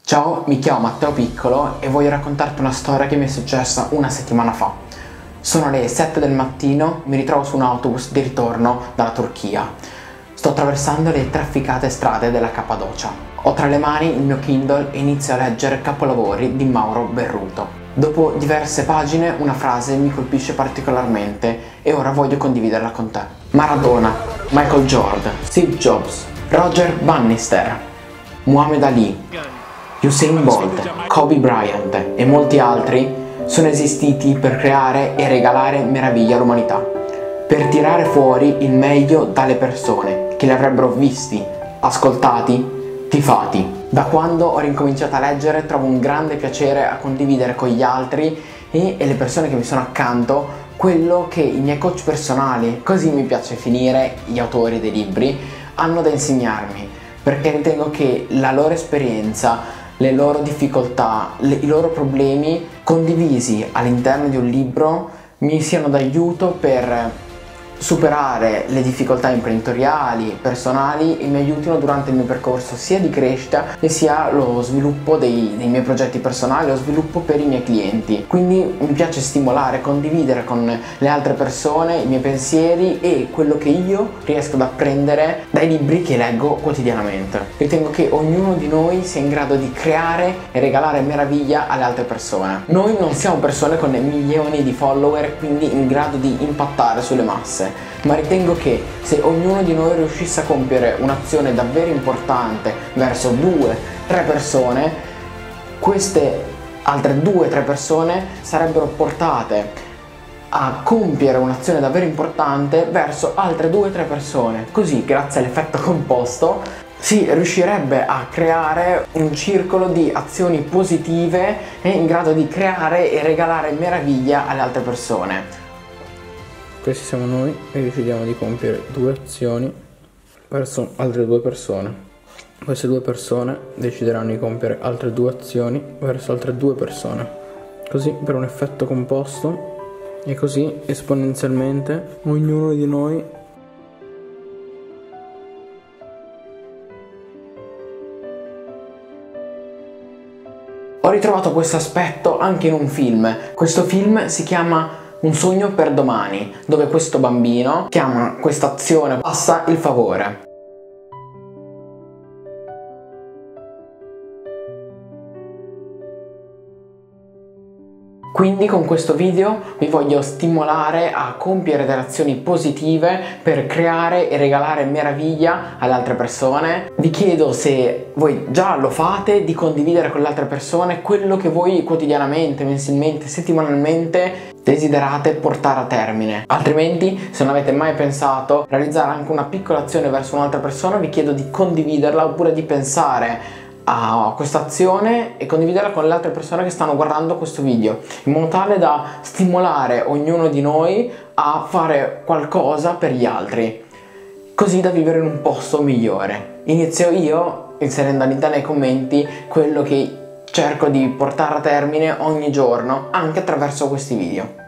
Ciao, mi chiamo Matteo Piccolo e voglio raccontarti una storia che mi è successa una settimana fa. Sono le 7 del mattino, mi ritrovo su un autobus di ritorno dalla Turchia. Sto attraversando le trafficate strade della Cappadocia. Ho tra le mani il mio Kindle e inizio a leggere Capolavori di Mauro Berruto. Dopo diverse pagine una frase mi colpisce particolarmente e ora voglio condividerla con te. Maradona, Michael Jordan, Steve Jobs, Roger Bannister, Muhammad Ali, Usain Bolt, Kobe Bryant e molti altri sono esistiti per creare e regalare meraviglia all'umanità, per tirare fuori il meglio dalle persone che li avrebbero visti, ascoltati, tifati. Da quando ho ricominciato a leggere trovo un grande piacere a condividere con gli altri e le persone che mi sono accanto quello che i miei coach personali, così mi piace finire gli autori dei libri, hanno da insegnarmi, perché ritengo che la loro esperienza, le loro difficoltà, i loro problemi condivisi all'interno di un libro mi siano d'aiuto per superare le difficoltà imprenditoriali, personali e mi aiutino durante il mio percorso sia di crescita e sia lo sviluppo dei miei progetti personali, lo sviluppo per i miei clienti. Quindi mi piace stimolare, condividere con le altre persone i miei pensieri e quello che io riesco ad apprendere dai libri che leggo quotidianamente. Ritengo che ognuno di noi sia in grado di creare e regalare meraviglia alle altre persone. Noi non siamo persone con milioni di follower, quindi in grado di impattare sulle masse, ma ritengo che se ognuno di noi riuscisse a compiere un'azione davvero importante verso 2-3 persone, queste altre 2-3 persone sarebbero portate a compiere un'azione davvero importante verso altre 2-3 persone. Così, grazie all'effetto composto, si riuscirebbe a creare un circolo di azioni positive e in grado di creare e regalare meraviglia alle altre persone. Questi siamo noi e decidiamo di compiere 2 azioni verso altre 2 persone. Queste 2 persone decideranno di compiere altre 2 azioni verso altre 2 persone. Così per un effetto composto e così esponenzialmente ognuno di noi Ho ritrovato questo aspetto anche in un film. Questo film si chiama Un sogno per domani, dove questo bambino chiama questa azione passa il favore. Quindi con questo video vi voglio stimolare a compiere delle azioni positive per creare e regalare meraviglia alle altre persone. Vi chiedo, se voi già lo fate, di condividere con le altre persone quello che voi quotidianamente, mensilmente, settimanalmente desiderate portare a termine. Altrimenti, se non avete mai pensato a realizzare anche una piccola azione verso un'altra persona, vi chiedo di condividerla oppure di pensare a questa azione e condividerla con le altre persone che stanno guardando questo video, in modo tale da stimolare ognuno di noi a fare qualcosa per gli altri, così da vivere in un posto migliore. Inizio io inserendo all'interno dei commenti quello che cerco di portare a termine ogni giorno, anche attraverso questi video.